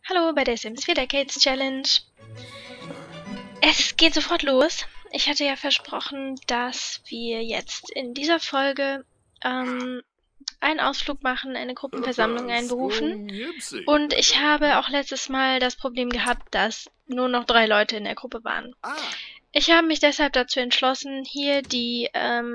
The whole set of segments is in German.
Hallo bei der Sims 4 Decades Challenge. Es geht sofort los. Ich hatte ja versprochen, dass wir jetzt in dieser Folge einen Ausflug machen, eine Gruppenversammlung einberufen. Und ich habe auch letztes Mal das Problem gehabt, dass nur noch 3 Leute in der Gruppe waren. Ich habe mich deshalb dazu entschlossen, hier die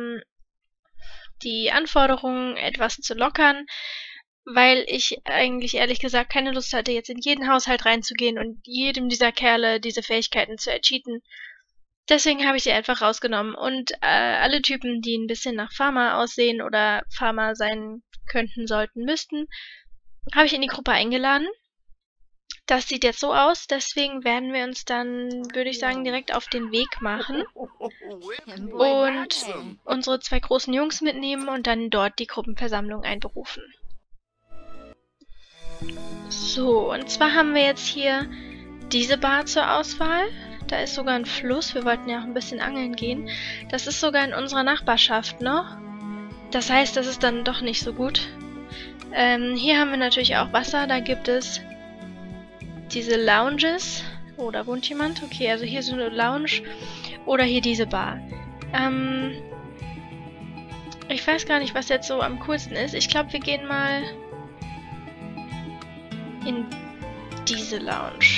Anforderungen etwas zu lockern, weil ich eigentlich ehrlich gesagt keine Lust hatte, jetzt in jeden Haushalt reinzugehen und jedem dieser Kerle diese Fähigkeiten zu ercheaten. Deswegen habe ich die einfach rausgenommen und alle Typen, die ein bisschen nach Farmer aussehen oder Farmer sein könnten, sollten, müssten, habe ich in die Gruppe eingeladen. Das sieht jetzt so aus, deswegen werden wir uns dann, würde ich sagen, direkt auf den Weg machen und unsere 2 großen Jungs mitnehmen und dann dort die Gruppenversammlung einberufen. So, und zwar haben wir jetzt hier diese Bar zur Auswahl. Da ist sogar ein Fluss. Wir wollten ja auch ein bisschen angeln gehen. Das ist sogar in unserer Nachbarschaft noch. Das heißt, das ist dann doch nicht so gut. Hier haben wir natürlich auch Wasser. Da gibt es diese Lounges. Oh, da wohnt jemand. Okay, also hier ist eine Lounge. Oder hier diese Bar. Ich weiß gar nicht, was jetzt so am coolsten ist. Ich glaube, wir gehen mal in diese Lounge.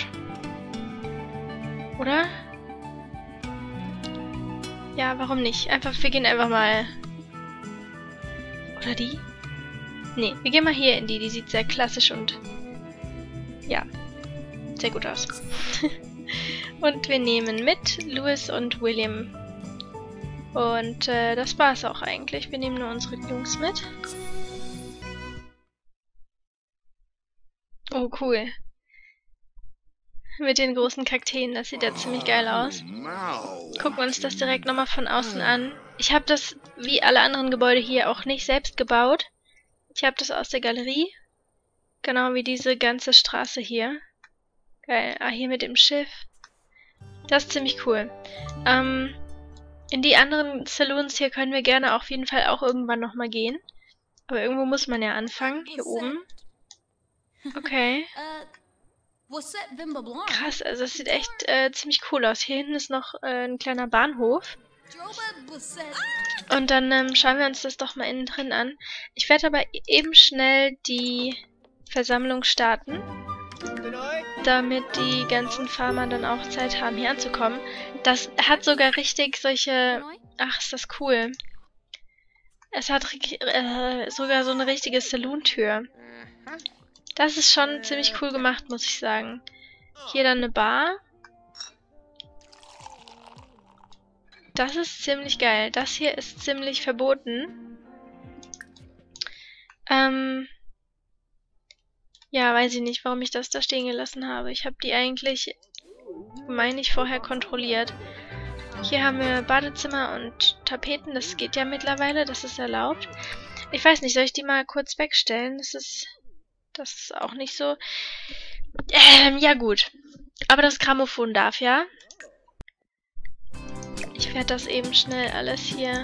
Oder? Ja, warum nicht? Wir gehen einfach mal... Oder die? Nee, wir gehen mal hier in die. Die sieht sehr klassisch und... Ja, sehr gut aus. Und wir nehmen mit Louis und William. Und das war's auch eigentlich. Wir nehmen nur unsere Jungs mit. Oh, cool. Mit den großen Kakteen, das sieht ja ziemlich geil aus. Gucken wir uns das direkt nochmal von außen an. Ich habe das, wie alle anderen Gebäude hier, auch nicht selbst gebaut. Ich habe das aus der Galerie. Genau wie diese ganze Straße hier. Geil. Ah, hier mit dem Schiff. Das ist ziemlich cool. In die anderen Saloons hier können wir gerne auf jeden Fall auch irgendwann nochmal gehen. Aber irgendwo muss man ja anfangen. Hier oben. Okay. Krass, also das sieht echt ziemlich cool aus. Hier hinten ist noch ein kleiner Bahnhof. Und dann schauen wir uns das doch mal innen drin an. Ich werde aber eben schnell die Versammlung starten, damit die ganzen Farmer dann auch Zeit haben, hier anzukommen. Das hat sogar richtig solche... Ach, ist das cool. Es hat sogar so eine richtige Saloon-Tür. Das ist schon ziemlich cool gemacht, muss ich sagen. Hier dann eine Bar. Das ist ziemlich geil. Das hier ist ziemlich verboten. Ja, weiß ich nicht, warum ich das da stehen gelassen habe. Ich habe die eigentlich, meine ich, vorher kontrolliert. Hier haben wir Badezimmer und Tapeten. Das geht ja mittlerweile, das ist erlaubt. Ich weiß nicht, soll ich die mal kurz wegstellen? Das ist auch nicht so... ja gut. Aber das Grammophon darf, ja? Ich werde das eben schnell alles hier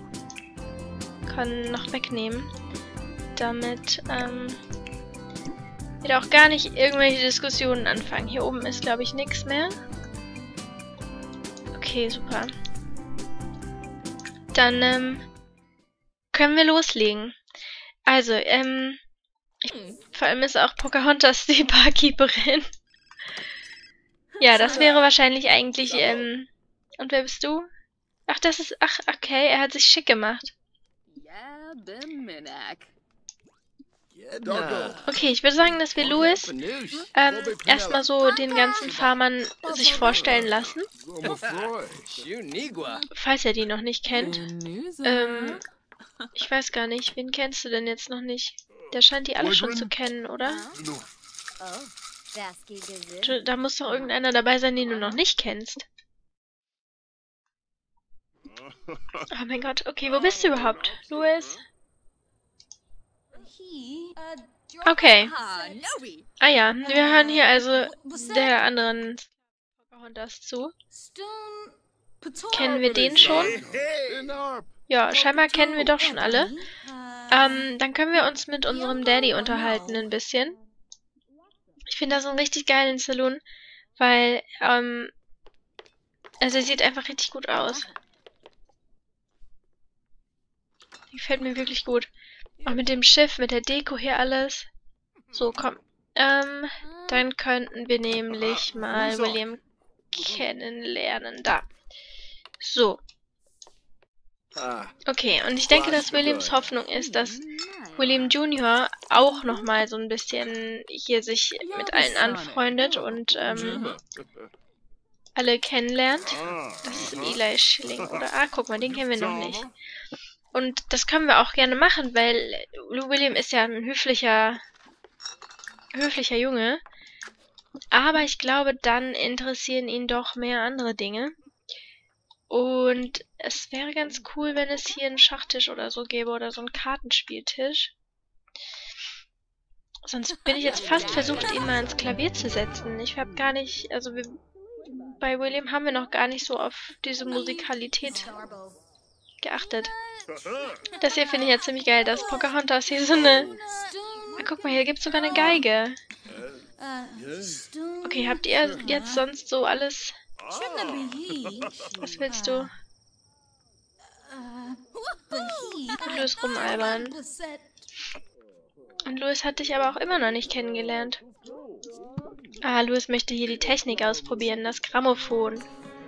noch wegnehmen. Damit wir auch gar nicht irgendwelche Diskussionen anfangen. Hier oben ist, glaube ich, nichts mehr. Okay, super. Dann können wir loslegen. Also, vor allem ist auch Pocahontas die Barkeeperin. Ja, das wäre wahrscheinlich eigentlich, und wer bist du? Ach, das ist, ach, okay, er hat sich schick gemacht. Okay, ich würde sagen, dass wir Louis erstmal so den ganzen Farmern sich vorstellen lassen. Falls er die noch nicht kennt. Ich weiß gar nicht, wen kennst du denn jetzt noch nicht? Der scheint die alle schon zu kennen, oder? Da muss doch irgendeiner dabei sein, den du noch nicht kennst. Oh mein Gott, okay, wo bist du überhaupt? Louis? Okay. Ah ja, wir hören hier also der anderen Pocahontas zu. Kennen wir den schon? Ja, scheinbar kennen wir doch schon alle. Dann können wir uns mit unserem Daddy unterhalten ein bisschen. Ich finde das einen richtig geilen Saloon, weil, also er sieht einfach richtig gut aus. Gefällt mir wirklich gut. Auch mit dem Schiff, mit der Deko hier alles. So, komm. Dann könnten wir nämlich mal William kennenlernen. Da. So. Okay, und ich denke, dass Williams Hoffnung ist, dass William Jr. auch nochmal so ein bisschen hier sich mit allen anfreundet und alle kennenlernt. Das ist Eli Schilling, oder? Ah, guck mal, den kennen wir noch nicht. Und das können wir auch gerne machen, weil William ist ja ein höflicher Junge. Aber ich glaube, dann interessieren ihn doch mehr andere Dinge. Und es wäre ganz cool, wenn es hier einen Schachtisch oder so gäbe oder so einen Kartenspieltisch. Sonst bin ich jetzt fast versucht, ihn mal ins Klavier zu setzen. Ich habe gar nicht, also bei William haben wir noch gar nicht so auf diese Musikalität geachtet. Das hier finde ich ja ziemlich geil, dass Pocahontas hier so eine... Ah, guck mal, hier gibt es sogar eine Geige. Okay, habt ihr jetzt sonst so alles... Was willst du? Und Louis rumalbern. Und Louis hat dich aber auch immer noch nicht kennengelernt. Ah, Louis möchte hier die Technik ausprobieren, das Grammophon.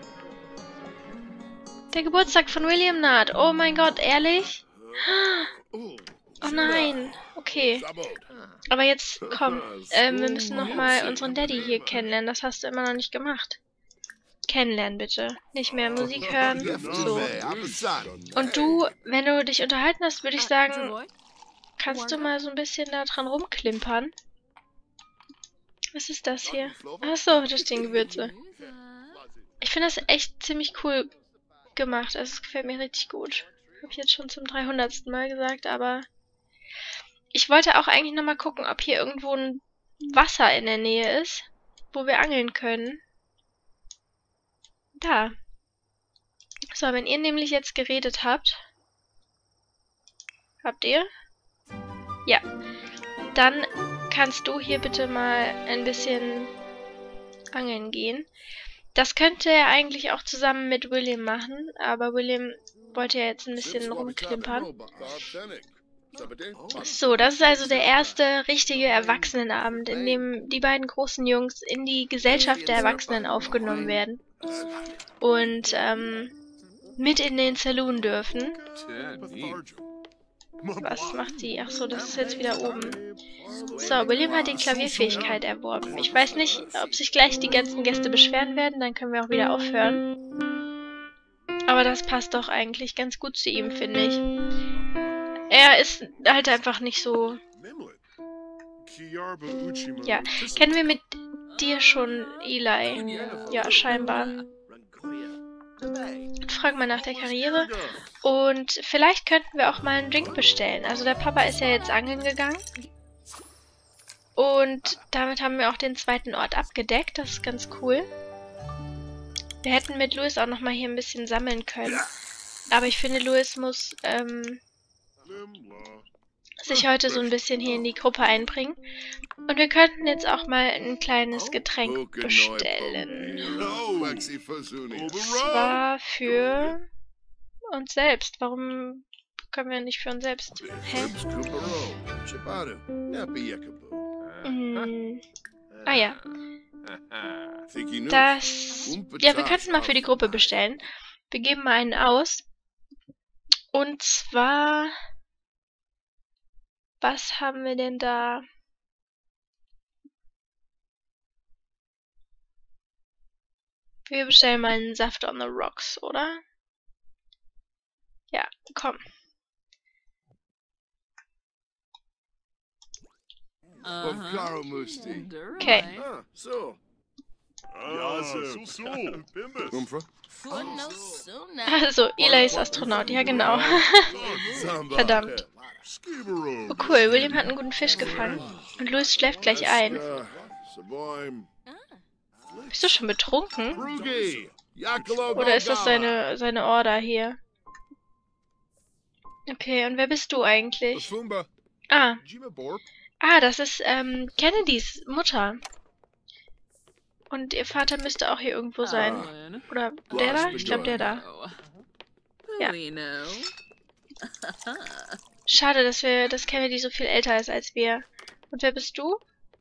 Der Geburtstag von William naht. Oh mein Gott, ehrlich? Oh nein. Okay. Aber jetzt, komm. Wir müssen nochmal unseren Daddy hier kennenlernen. Das hast du immer noch nicht gemacht. Kennenlernen, bitte. Nicht mehr Musik hören. So. Und du, wenn du dich unterhalten hast, würde ich sagen, kannst du mal so ein bisschen da dran rumklimpern? Was ist das hier? Achso, das stehen Gewürze. Ich finde das echt ziemlich cool gemacht. Also es gefällt mir richtig gut. Habe ich jetzt schon zum 300. Mal gesagt, aber ich wollte auch eigentlich nochmal gucken, ob hier irgendwo ein Wasser in der Nähe ist, wo wir angeln können. Da. So, wenn ihr nämlich jetzt geredet habt. Habt ihr? Ja. Dann kannst du hier bitte mal ein bisschen angeln gehen. Das könnte er eigentlich auch zusammen mit William machen, aber William wollte ja jetzt ein bisschen rumklimpern. So, das ist also der erste richtige Erwachsenenabend, in dem die beiden großen Jungs in die Gesellschaft der Erwachsenen aufgenommen werden. Und mit in den Saloon dürfen. Was macht sie? Ach so, das ist jetzt wieder oben. So, William hat die Klavierfähigkeit erworben. Ich weiß nicht, ob sich gleich die ganzen Gäste beschweren werden, dann können wir auch wieder aufhören. Aber das passt doch eigentlich ganz gut zu ihm, finde ich. Er ist halt einfach nicht so... Ja, kennen wir mit dir schon Eli? Ja, scheinbar. Frag mal nach der Karriere. Und vielleicht könnten wir auch mal einen Drink bestellen. Also der Papa ist ja jetzt angeln gegangen. Und damit haben wir auch den zweiten Ort abgedeckt. Das ist ganz cool. Wir hätten mit Louis auch nochmal hier ein bisschen sammeln können. Aber ich finde, Louis muss sich heute so ein bisschen hier in die Gruppe einbringen. Und wir könnten jetzt auch mal ein kleines Getränk bestellen. Und zwar für uns selbst. Warum können wir nicht für uns selbst? Hä? Ah ja. Ja, wir könnten mal für die Gruppe bestellen. Wir geben mal einen aus. Und zwar... Was haben wir denn da? Wir bestellen mal einen Saft on the Rocks, oder? Ja, komm. Okay. Also, Eli ist Astronaut, ja genau. Verdammt. Oh cool, William hat einen guten Fisch gefangen. Und Louis schläft gleich ein. Bist du schon betrunken? Oder ist das seine Order hier? Okay, und wer bist du eigentlich? Ah, das ist Kennedys Mutter. Und ihr Vater müsste auch hier irgendwo sein. Oder der da? Ich glaube, der da. Ja. Schade, dass Kennedy so viel älter ist als wir. Und wer bist du?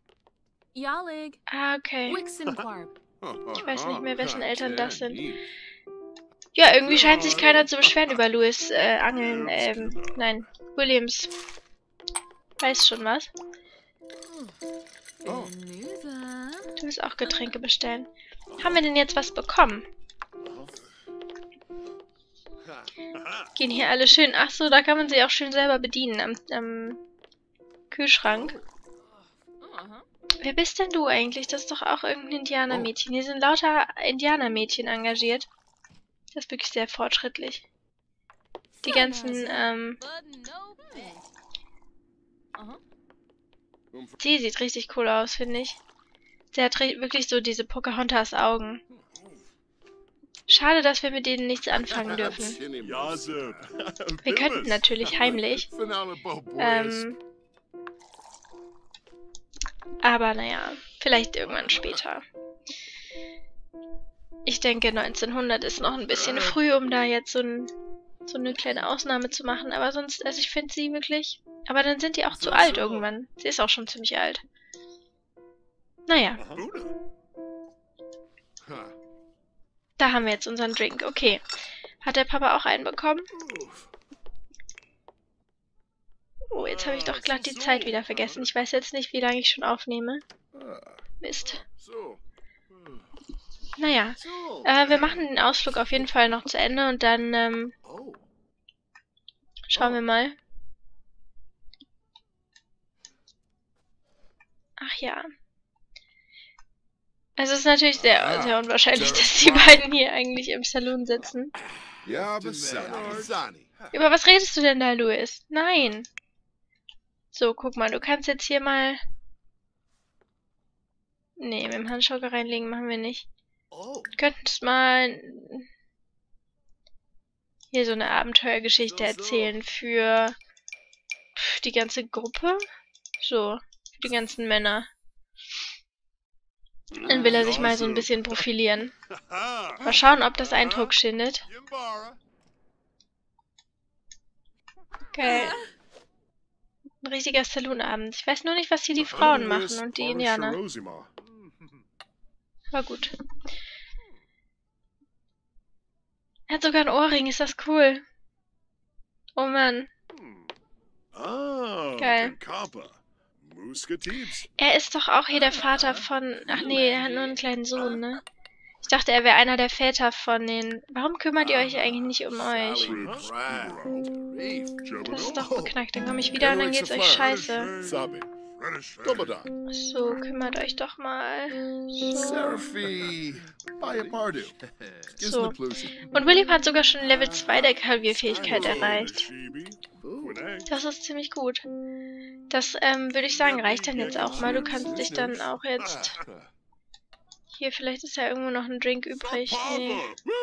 Ah, okay. Ich weiß nicht mehr, wessen Eltern das sind. Ja, irgendwie scheint sich keiner zu beschweren über Louis Angeln, nein, Williams. Weiß schon was. Du willst auch Getränke bestellen. Haben wir denn jetzt was bekommen? Gehen hier alle schön. Ach so, da kann man sich auch schön selber bedienen am Kühlschrank. Wer bist denn du eigentlich? Das ist doch auch irgendein Indianermädchen. Hier sind lauter Indianermädchen engagiert. Das ist wirklich sehr fortschrittlich. Die ganzen, Sie sieht richtig cool aus, finde ich. Sie hat wirklich so diese Pocahontas Augen. Schade, dass wir mit denen nichts anfangen dürfen. Wir könnten natürlich heimlich. Aber naja, vielleicht irgendwann später. Ich denke, 1900 ist noch ein bisschen früh, um da jetzt so eine kleine Ausnahme zu machen. Aber sonst, also ich finde sie wirklich... Aber dann sind die auch zu alt irgendwann. Sie ist auch schon ziemlich alt. Naja. Da haben wir jetzt unseren Drink. Okay. Hat der Papa auch einen bekommen? Oh, jetzt habe ich doch glatt die Zeit wieder vergessen. Ich weiß jetzt nicht, wie lange ich schon aufnehme. Mist. Naja. Wir machen den Ausflug auf jeden Fall noch zu Ende und dann schauen wir mal. Ach ja. Also es ist natürlich sehr, sehr unwahrscheinlich, dass die beiden hier eigentlich im Saloon sitzen. Über was redest du denn da, Louis? Nein. So, guck mal, du kannst jetzt hier mal... Nee, mit dem Handschaukel reinlegen machen wir nicht. Du könntest mal... hier so eine Abenteuergeschichte erzählen für... die ganze Gruppe? So, für die ganzen Männer. Dann will er sich mal so ein bisschen profilieren. Mal schauen, ob das Eindruck schindet. Geil. Ein richtiger Saloonabend. Ich weiß nur nicht, was hier die Frauen machen und die Indianer. Aber gut. Er hat sogar einen Ohrring. Ist das cool? Oh Mann. Geil. Er ist doch auch hier der Vater von... Ach nee, er hat nur einen kleinen Sohn, ne? Ich dachte, er wäre einer der Väter von den... Warum kümmert ihr euch eigentlich nicht um euch? Das ist doch beknackt. Dann komme ich wieder und dann geht's euch scheiße. So, kümmert euch doch mal. So. Und William hat sogar schon Level 2 der Klavierfähigkeit erreicht. Das ist ziemlich gut. Das, würde ich sagen, reicht dann jetzt auch mal. Du kannst dich dann auch jetzt... Hier, vielleicht ist ja irgendwo noch ein Drink übrig. Nee.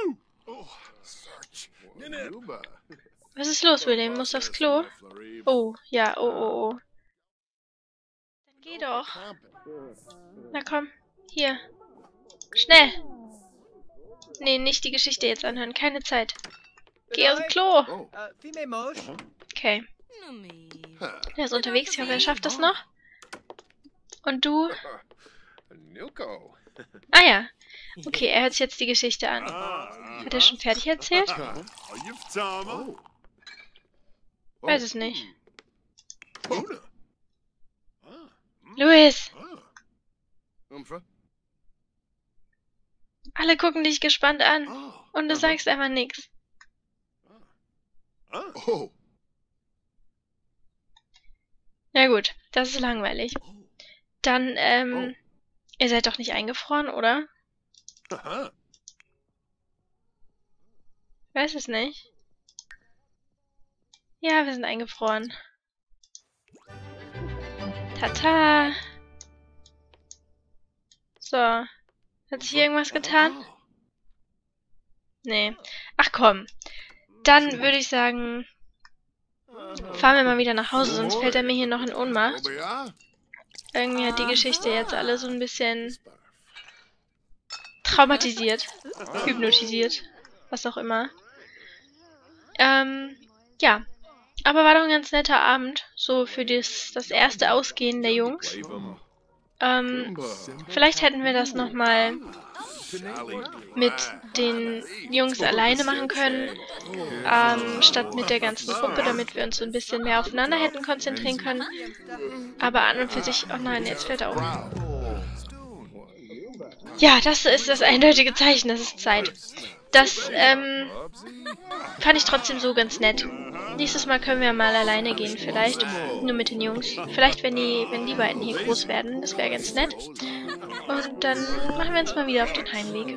Was ist los, William? Musst du aufs Klo? Oh, ja, oh. Dann geh doch. Na komm, hier. Schnell. Nee, nicht die Geschichte jetzt anhören. Keine Zeit. Geh aufs Klo. Okay. Der ist unterwegs. Ich hoffe, er schafft das noch. Und du? Ah ja. Okay, er hört sich jetzt die Geschichte an. Hat er schon fertig erzählt? Weiß es nicht. Louis! Alle gucken dich gespannt an. Und du sagst einfach nichts. Na gut, das ist langweilig. Dann, ihr seid doch nicht eingefroren, oder? Weiß es nicht. Ja, wir sind eingefroren. Tata! So. Hat sich hier irgendwas getan? Nee. Ach komm. Dann würde ich sagen, fahren wir mal wieder nach Hause, sonst fällt er mir hier noch in Ohnmacht. Irgendwie hat die Geschichte jetzt alle so ein bisschen traumatisiert, hypnotisiert, was auch immer. Ja. Aber war doch ein ganz netter Abend, so für das erste Ausgehen der Jungs. Vielleicht hätten wir das nochmal mit den Jungs alleine machen können, statt mit der ganzen Gruppe, damit wir uns so ein bisschen mehr aufeinander hätten konzentrieren können. Aber an und für sich, oh nein, jetzt fällt er um. Ja, das ist das eindeutige Zeichen, das ist Zeit. Das, fand ich trotzdem so ganz nett. Nächstes Mal können wir mal alleine gehen, vielleicht. Nur mit den Jungs. Vielleicht, wenn die beiden hier groß werden. Das wäre ganz nett. Und dann machen wir uns mal wieder auf den Heimweg.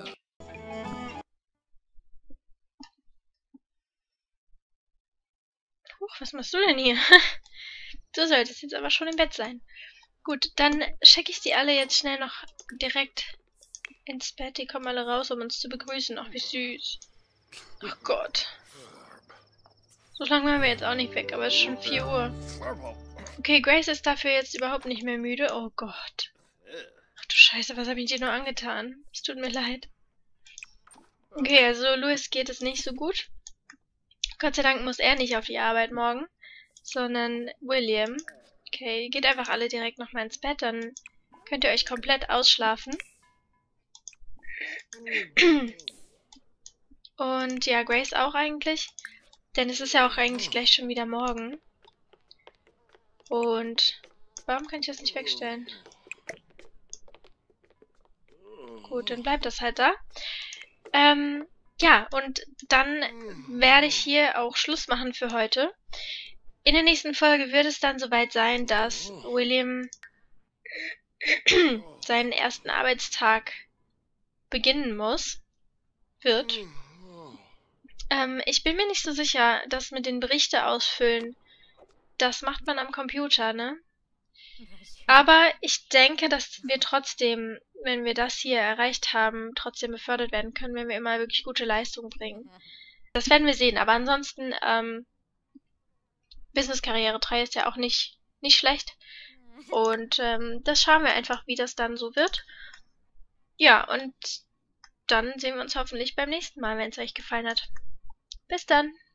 Huch, was machst du denn hier? Du solltest jetzt aber schon im Bett sein. Gut, dann schicke ich sie alle jetzt schnell noch direkt ins Bett. Die kommen alle raus, um uns zu begrüßen. Ach, wie süß. Ach Gott. So lange waren wir jetzt auch nicht weg, aber es ist schon 4 Uhr. Okay, Grace ist dafür jetzt überhaupt nicht mehr müde. Oh Gott. Ach du Scheiße, was habe ich dir nur angetan? Es tut mir leid. Okay, also Louis geht es nicht so gut. Gott sei Dank muss er nicht auf die Arbeit morgen, sondern William. Okay, geht einfach alle direkt nochmal ins Bett, dann könnt ihr euch komplett ausschlafen. Und ja, Grace auch eigentlich. Denn es ist ja auch eigentlich gleich schon wieder morgen. Und warum kann ich das nicht wegstellen? Gut, dann bleibt das halt da. Ja, und dann werde ich hier auch Schluss machen für heute. In der nächsten Folge wird es dann soweit sein, dass William seinen ersten Arbeitstag beginnen wird. Ich bin mir nicht so sicher, dass mit den Berichte ausfüllen, das macht man am Computer, ne? Aber ich denke, dass wir trotzdem, wenn wir das hier erreicht haben, trotzdem befördert werden können, wenn wir immer wirklich gute Leistung bringen. Das werden wir sehen, aber ansonsten, Business Karriere 3 ist ja auch nicht schlecht. Und das schauen wir einfach, wie das dann so wird. Ja, und dann sehen wir uns hoffentlich beim nächsten Mal, wenn es euch gefallen hat. Bis dann!